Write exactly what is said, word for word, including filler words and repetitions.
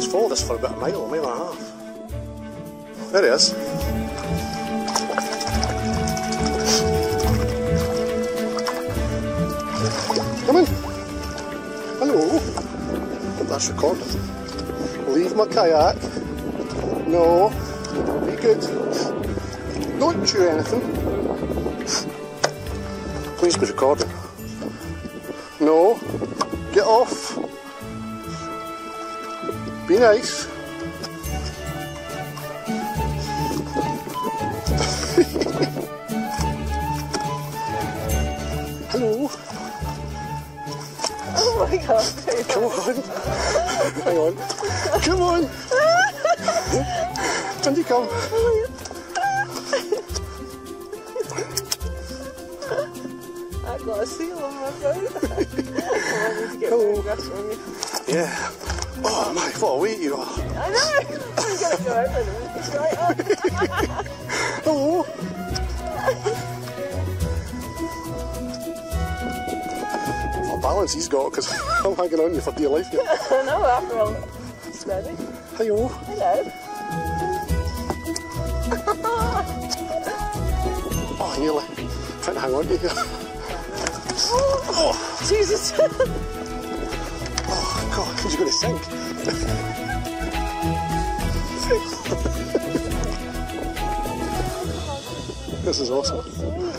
just follow this for about a mile, a mile and a half. There he is. Come in. Hello. Hope that's recorded. Leave my kayak. No. Be good. Don't chew anything. Please be recording. No. Get off. Be nice. Hello. Oh my god. Come on. Hang on. Come on. Can you come? I've got a seal on my throat. I need to get Hello. photographs from you. Yeah. Oh my, what a weight you are. I know. I'm going to go over them. It's right up. Hello. What balance he's got, because I'm hanging on you for dear life here. I know, after all. It's ready. Hello. Hello. Oh, nearly. Trying to hang on to you here. Oh, Jesus. Oh, God, you're going to sink. This is awesome.